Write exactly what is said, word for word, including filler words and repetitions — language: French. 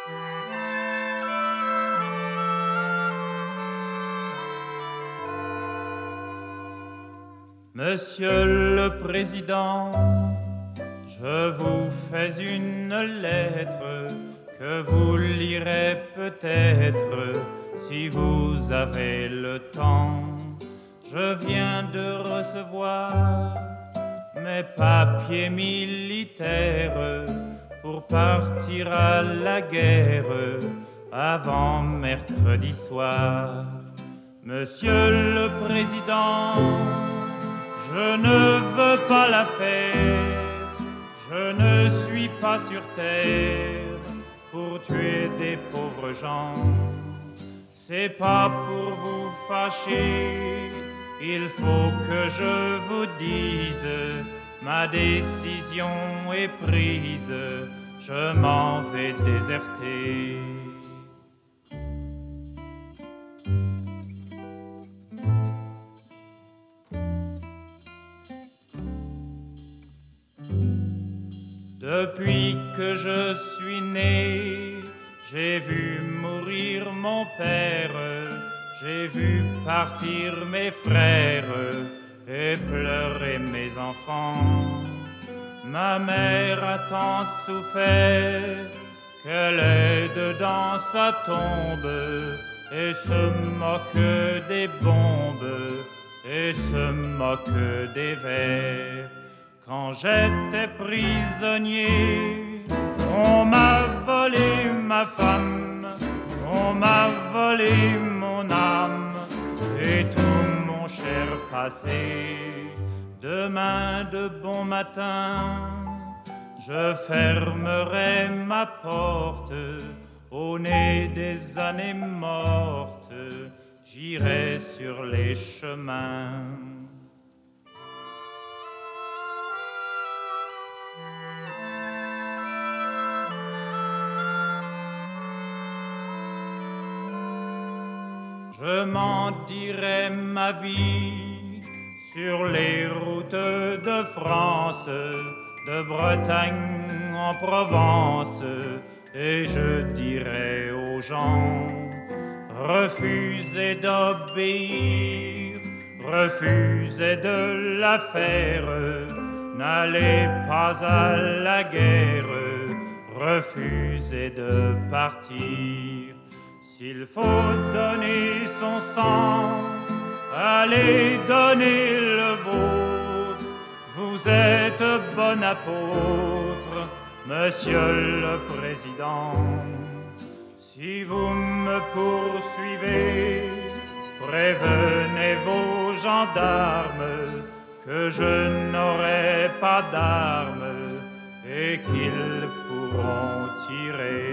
Monsieur le Président, je vous fais une lettre que vous lirez peut-être si vous avez le temps. Je viens de recevoir mes papiers militaires pour partir à la guerre avant mercredi soir. Monsieur le Président, je ne veux pas la fête, je ne suis pas sur terre pour tuer des pauvres gens. C'est pas pour vous fâcher, il faut que je vous dise, ma décision est prise, je m'en vais déserter. Depuis que je suis né, j'ai vu mourir mon père, j'ai vu partir mes frères et pleurer mes enfants. Ma mère a tant souffert qu'elle est dedans sa tombe et se moque des bombes et se moque des vers. Quand j'étais prisonnier, on m'a volé ma femme, on m'a volé mon âme et tout mon cher passé. Demain de bon matin, je fermerai ma porte au nez des années mortes, j'irai sur les chemins. Je m'en dirai ma vie sur les routes de France, de Bretagne en Provence, et je dirai aux gens, refusez d'obéir, refusez de la faire, n'allez pas à la guerre, refusez de partir. S'il faut donner son sang, allez donner le vôtre. Vous êtes bon apôtre, Monsieur le Président. Si vous me poursuivez, prévenez vos gendarmes que je n'aurai pas d'armes et qu'ils pourront tirer.